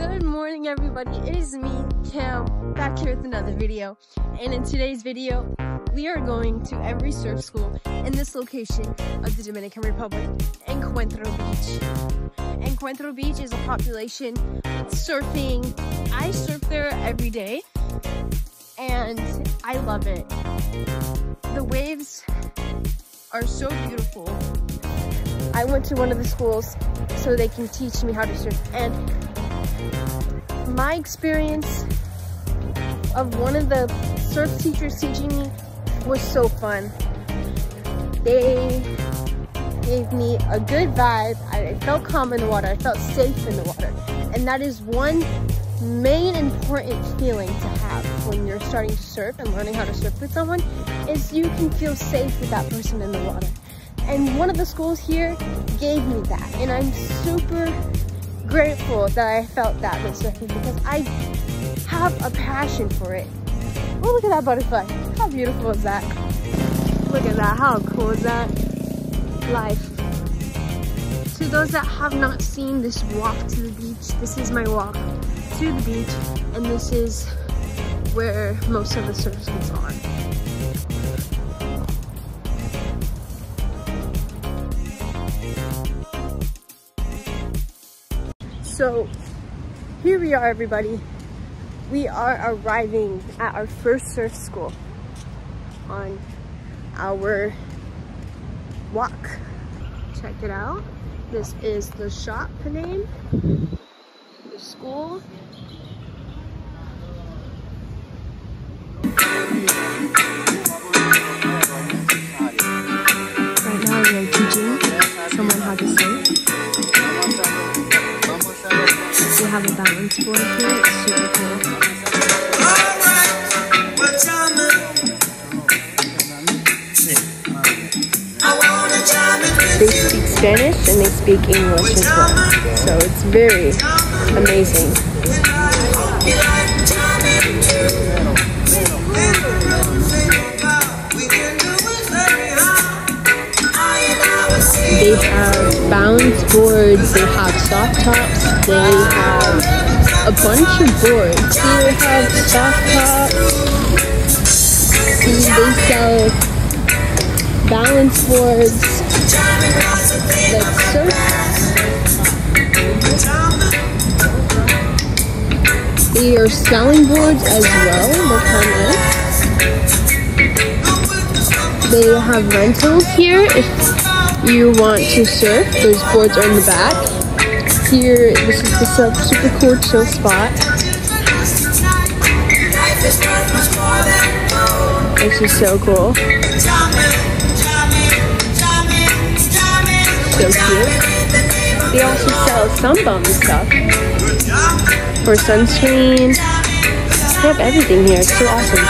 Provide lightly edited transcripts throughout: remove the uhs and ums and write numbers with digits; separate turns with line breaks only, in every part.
Good morning, everybody. It is me, Cam, back here with another video. And in today's video, we are going to every surf school in this location of the Dominican Republic, Encuentro Beach. Encuentro Beach is a population surfing. I surf there every day, and I love it. The waves are so beautiful. I went to one of the schools so they can teach me how to surf, and my experience of one of the surf teachers teaching me was so fun. They gave me a good vibe. I felt calm in the water. I felt safe in the water. And that is one main important feeling to have when you're starting to surf and learning how to surf with someone, is you can feel safe with that person in the water. And one of the schools here gave me that. And I'm super grateful that I felt that with surfing, because I have a passion for it. Oh, look at that butterfly. How beautiful is that? Look at that. How cool is that? Life. To those that have not seen this walk to the beach, this is my walk to the beach, and this is where most of the surf schools are. So here we are, everybody. We are arriving at our first surf school on our walk. Check it out. This is the shop name, the school. Right now we are teaching someone how to surf. We have a balance board here. It's super cool. They speak Spanish and they speak English as well, so it's very amazing. They have balance boards, they have soft tops, they have a bunch of boards. Here they have soft tops, and they sell balance boards that surf. They are selling boards as well. Look how nice. They have rentals here if you want to surf. Those boards are in the back. Here, this is the super cool chill spot. This is so cool. So cute. They also sell sunbum stuff for sunscreen. They have everything here. It's so awesome.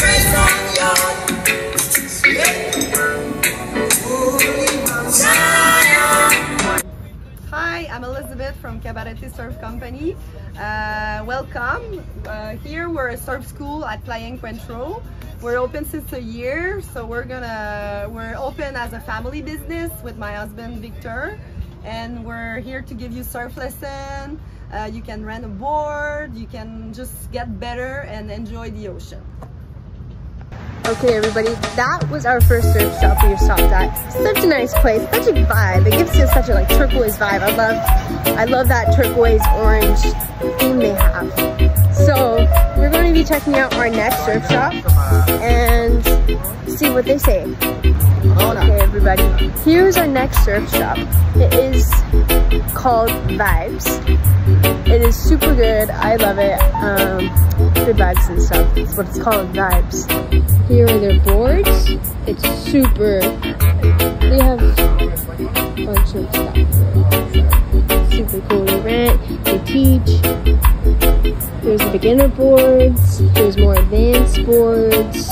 I'm Elizabeth from Cabarete Surf Company. Welcome. Here we're a surf school at Playa Encuentro. We're open since a year, so we're open as a family business with my husband Victor, and we're here to give you surf lesson. You can rent a board, you can just get better and enjoy the ocean.
Okay, everybody, that was our first surf shop we stopped at. Such a nice place, such a vibe. It gives you such a turquoise vibe. I love that turquoise orange theme they have. So we're going to be checking out our next surf shop and see what they say. Okay, everybody, here's our next surf shop. It is called Vibes. It is super good. I love it. Good vibes and stuff. That's what it's called, Vibes. Here are their boards. It's super. They have a bunch of stuff. Super cool. They rent. They teach. There's the beginner boards. There's more advanced boards.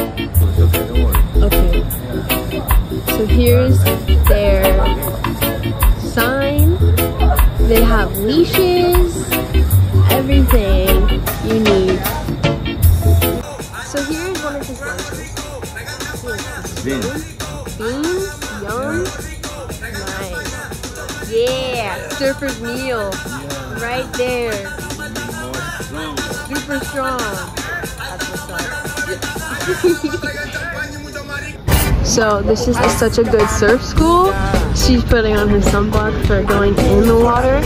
Okay. So here's their sign. They have leashes, everything you need. So here's one of his lunches. Beans. Beans? Yum. Nice. Yeah, surfer's meal. Right there. super strong. That's what's up. So this is such a good surf school. She's putting on her sunblock for going in the water.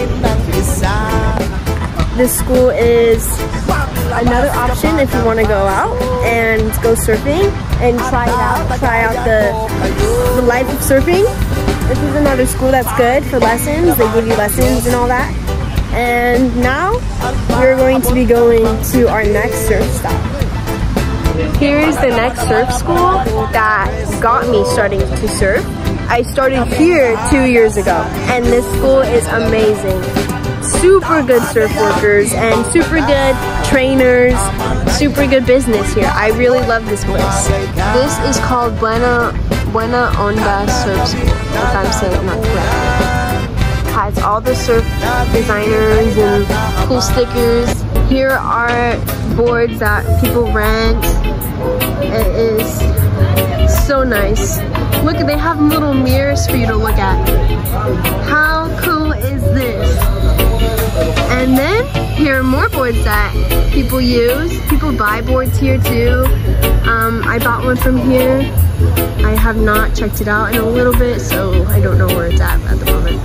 This school is another option if you want to go out and go surfing and try it out. Try out the life of surfing. This is another school that's good for lessons. They give you lessons and all that. And now we're going to be going to our next surf stop. Here's the next surf school that got me starting to surf. I started here 2 years ago, and this school is amazing. Super good surf workers and super good trainers, super good business here. I really love this place. This is called Buena Onda Surf School, if I'm saying it not correctly. Has all the surf designers and cool stickers. Here are boards that people rent. It is so nice. Look, they have little mirrors for you to look at. How cool is this? And then here are more boards that people use. People buy boards here too. I bought one from here. I have not checked it out in a little bit, so I don't know where it's at the moment.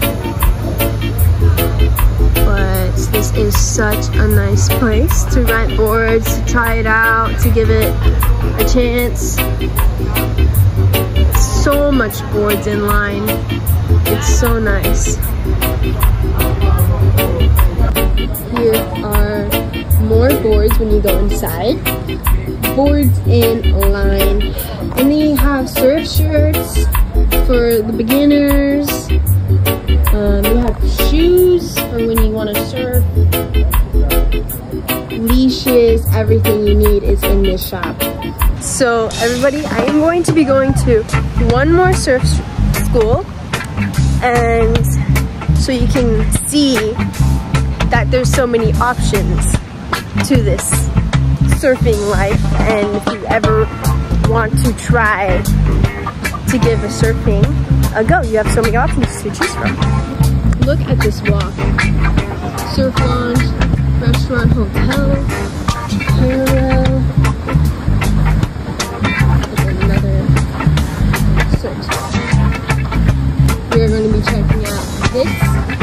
But this is such a nice place to rent boards, to try it out, to give it a chance. So much boards in line. It's so nice. Here are more boards when you go inside. Boards in line. And then you have surf shirts for the beginners. You have shoes for when you want to surf. Leashes, everything you need is in this shop. So everybody, I am going to be going to one more surf school, and so you can see that there's so many options to this surfing life, and if you ever want to try to give a surfing a go, you have so many options to choose from. Look at this walk. Surf lounge, restaurant, hotel, parallel. Another surf. We are going to be checking out this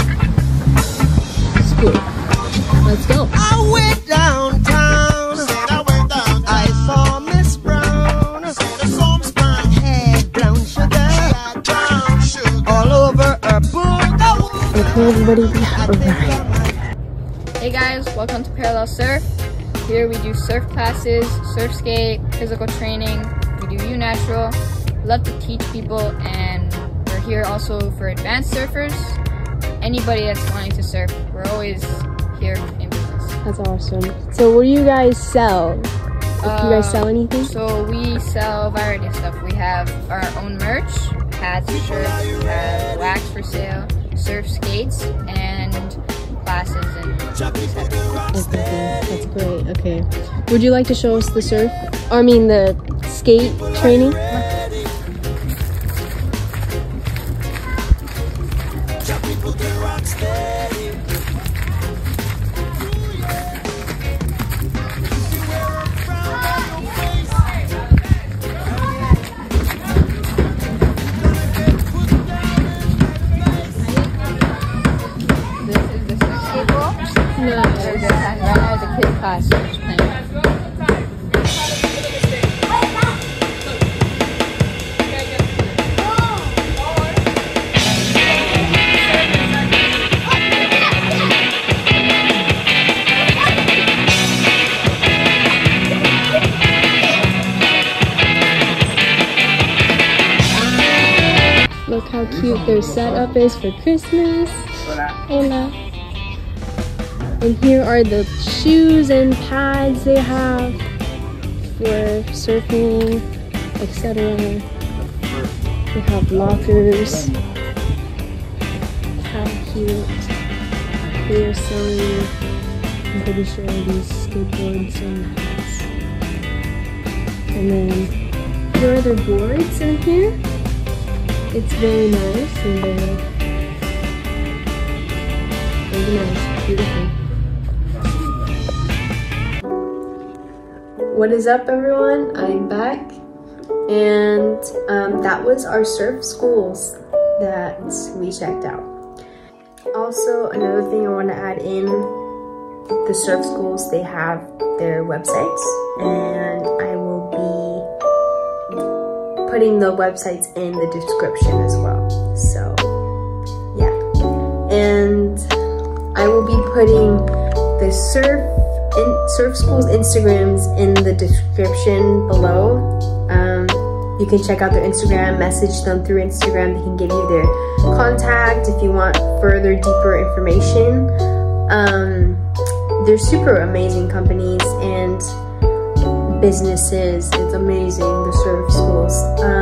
school. Let's go.
I went downtown. I saw Miss Brown. Had brown sugar all over her boot.
Okay, everybody, we have arrived.
Hey guys, welcome to Parallel Surf. Here we do surf classes, surf skate, physical training. We do U-Natural. Love to teach people, and we're here also for advanced surfers. Anybody that's wanting to surf, we're always here in business.
That's awesome. So what do you guys sell? Do you guys sell anything?
So we sell a variety of stuff. We have our own merch, hats, shirts, we have wax for sale, surf skates, and classes and etc.
Okay, that's great. Okay. Would you like to show us the surf? I mean the skate training? Look how cute their setup is for Christmas. Hola. And here are the shoes and pads they have for surfing, etc. They have lockers. How cute. They are selling, I'm pretty sure, these skateboards and hats. And then here are their boards in here. It's very nice and very nice, beautiful. What is up, everyone? I'm back, and that was our surf schools that we checked out. Also, another thing I want to add in, the surf schools, they have their websites, and I will be putting the websites in the description as well. So yeah, and I will be putting the surf schools Instagrams in the description below. You can check out their Instagram, message them through Instagram. They can give you their contact if you want further, deeper information. They're super amazing companies and businesses. It's amazing, the surf schools.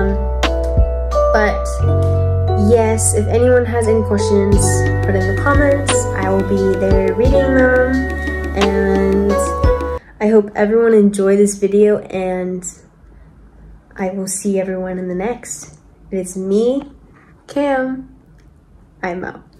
But yes, if anyone has any questions, put in the comments. I will be there reading them. And I hope everyone enjoyed this video, and I will see everyone in the next. It's me, Cam. I'm out.